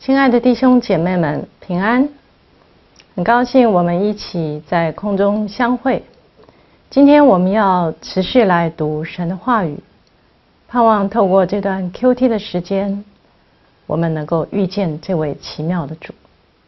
亲爱的弟兄姐妹们，平安！很高兴我们一起在空中相会。今天我们要持续来读神的话语，盼望透过这段 QT 的时间，我们能够遇见这位奇妙的主。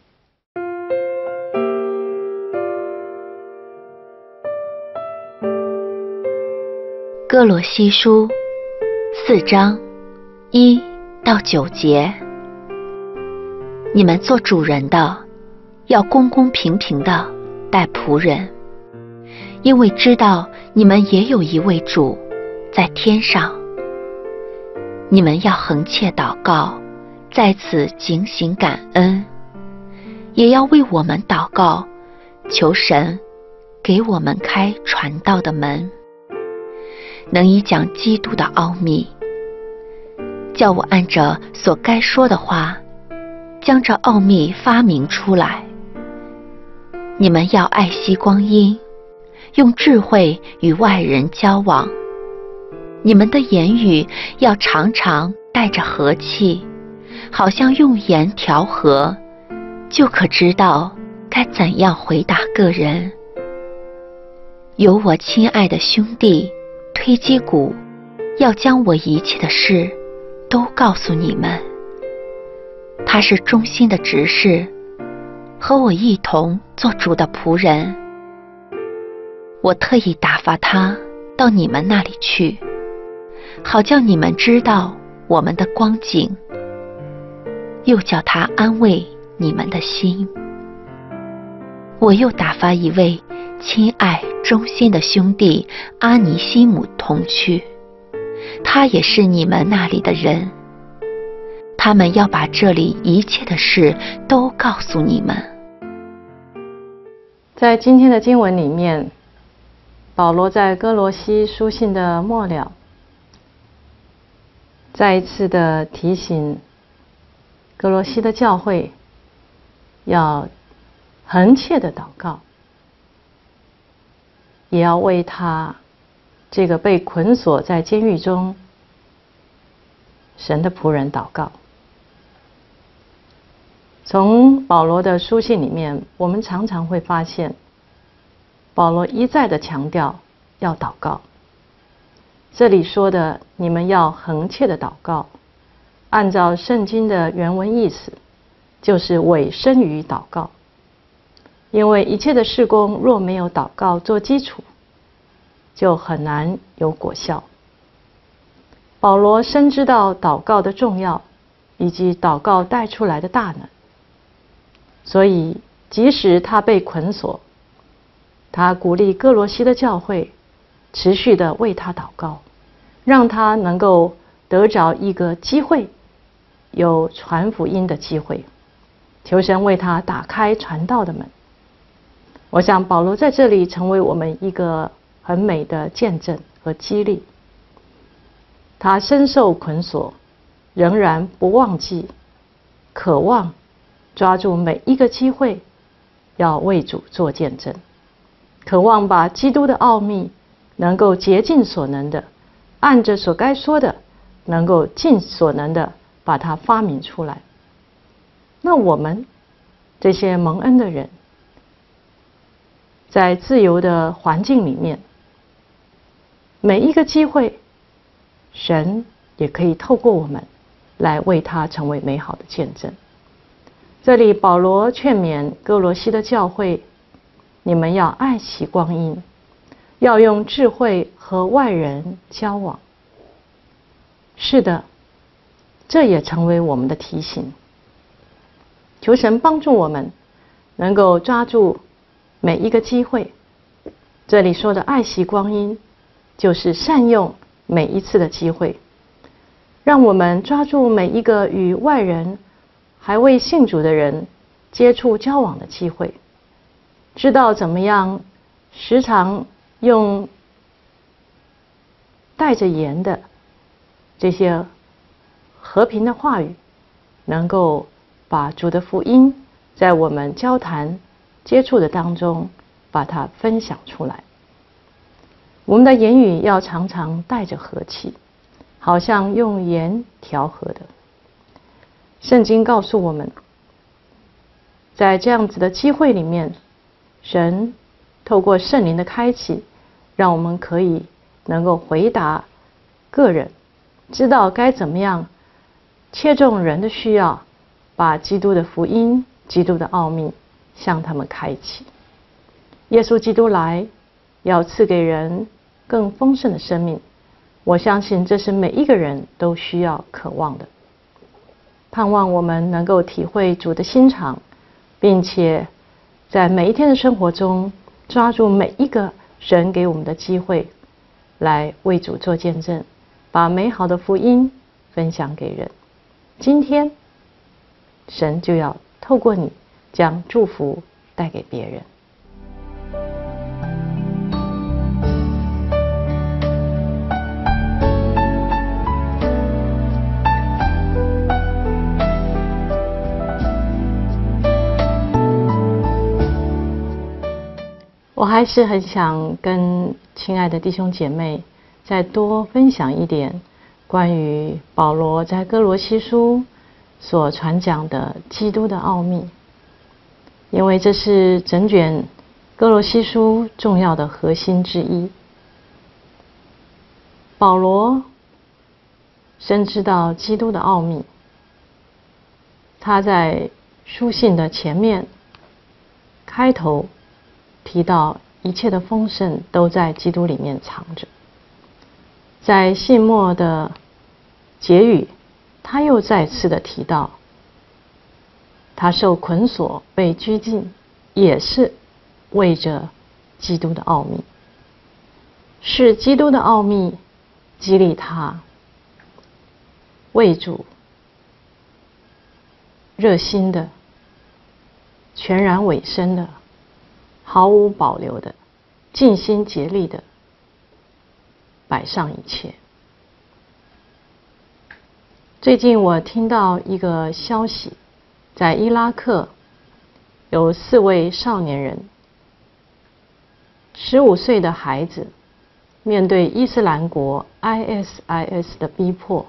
哥罗西书4章1到9节，你们做主人的，要公公平平的待仆人，因为知道你们也有一位主在天上。你们要恒切祷告，在此警醒感恩，也要为我们祷告，求神给我们开传道的门，能以讲基督的奥秘，叫我按着所该说的话，将这奥秘发明出来。你们要爱惜光阴，用智慧与外人交往。你们的言语要常常带着和气，好像用盐调和，就可知道该怎样回答个人。有我亲爱的兄弟推基古，要将我一切的事都告诉你们。他是忠心的执事，和我一同做主的仆人。我特意打发他到你们那里去，好叫你们知道我们的光景，又叫他安慰你们的心。我又打发一位亲爱忠心的兄弟阿尼西姆同去，他也是你们那里的人，他们要把这里一切的事都告诉你们。 在今天的经文里面，保罗在哥罗西书信的末了，再一次的提醒哥罗西的教会要恒切的祷告，也要为他这个被捆锁在监狱中神的仆人祷告。从保罗的书信里面，我们常常会发现保罗一再的强调要祷告。这里说的你们要恒切的祷告，按照圣经的原文意思，就是委身于祷告。因为一切的事工若没有祷告做基础，就很难有果效。保罗深知到祷告的重要，以及祷告带出来的大能，所以即使他被捆锁，他鼓励哥罗西的教会持续的为他祷告，让他能够得着一个机会，有传福音的机会，求神为他打开传道的门。我想保罗在这里成为我们一个很美的见证和激励。他深受捆锁，仍然不忘记，渴望抓住每一个机会，要为主做见证，渴望把基督的奥秘能够竭尽所能的，按着所该说的，能够尽所能的把它发明出来。那我们这些蒙恩的人，在自由的环境里面，每一个机会，神也可以透过我们来为他成为美好的见证。这里保罗劝勉哥罗西的教会，你们要爱惜光阴，要用智慧和外人交往。是的，这也成为我们的提醒。求神帮助我们能够抓住每一个机会。这里说的爱惜光阴，就是善用每一次的机会，让我们抓住每一个与外人还未信主的人接触交往的机会，知道怎么样时常用带着盐的这些和平的话语，能够把主的福音在我们交谈接触的当中把它分享出来。我们的言语要常常带着和气，好像用盐调和的。 圣经告诉我们，在这样子的机会里面，神透过圣灵的开启，让我们可以能够回答个人，知道该怎么样切中人的需要，把基督的福音、基督的奥秘向他们开启。耶稣基督来，要赐给人更丰盛的生命。我相信这是每一个人都需要渴望的。盼望我们能够体会主的心肠，并且在每一天的生活中抓住每一个神给我们的机会，来为主做见证，把美好的福音分享给人。今天神就要透过你将祝福带给别人。我还是很想跟亲爱的弟兄姐妹再多分享一点关于保罗在哥罗西书所传讲的基督的奥秘，因为这是整卷哥罗西书重要的核心之一。保罗深知到基督的奥秘，他在书信的前面开头提到一切的丰盛都在基督里面藏着。在信末的结语，他又再次的提到，他受捆锁被拘禁，也是为着基督的奥秘，是基督的奥秘激励他为主热心的、全然委身的、毫无保留的、尽心竭力的摆上一切。最近我听到一个消息，在伊拉克有4位少年人，15岁的孩子面对伊斯兰国 ISIS 的逼迫，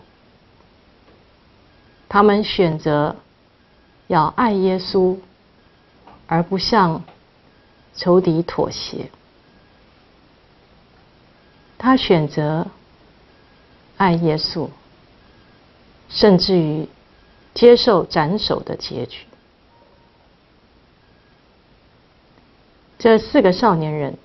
他们选择要爱耶稣，而不向仇敌妥协。他选择爱耶稣，甚至于接受斩首的结局。这4个少年人，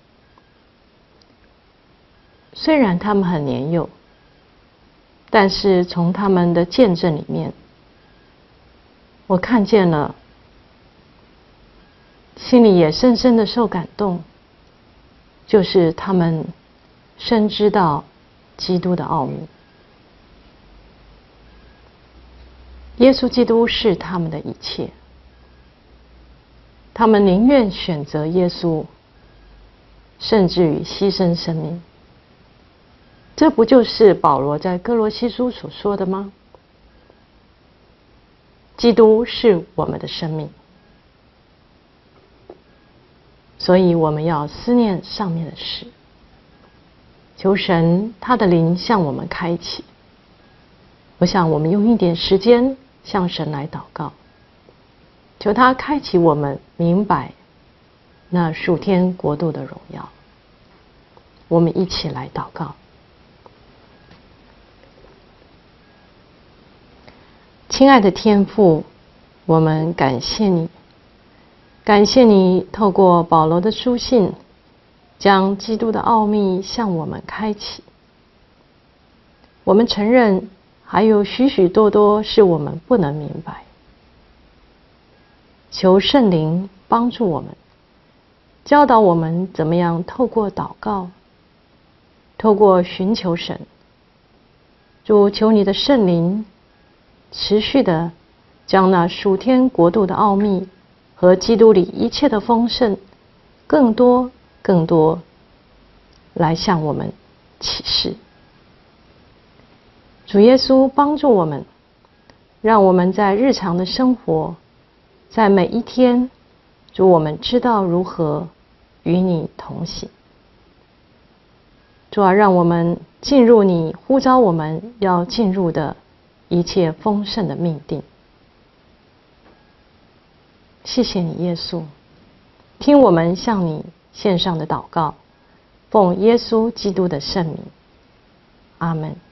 虽然他们很年幼，但是从他们的见证里面，我看见了，心里也深深的受感动，就是他们深知道基督的奥秘。耶稣基督是他们的一切，他们宁愿选择耶稣，甚至于牺牲生命。这不就是保罗在哥罗西书所说的吗？基督是我们的生命，所以我们要思念上面的事，求神他的灵向我们开启。我想我们用一点时间向神来祷告，求他开启我们明白那属天国度的荣耀。我们一起来祷告。亲爱的天父，我们感谢你，感谢你透过保罗的书信，将基督的奥秘向我们开启。我们承认还有许许多多是我们不能明白，求圣灵帮助我们，教导我们怎么样透过祷告，透过寻求神。主，求你的圣灵持续的将那属天国度的奥秘和基督里一切的丰盛，更多更多来向我们启示。主耶稣帮助我们，让我们在日常的生活，在每一天，主，我们知道如何与你同行。主啊，让我们进入你呼召我们要进入的一切丰盛的命定。 谢谢你，耶稣，听我们向你献上的祷告，奉耶稣基督的圣名，阿门。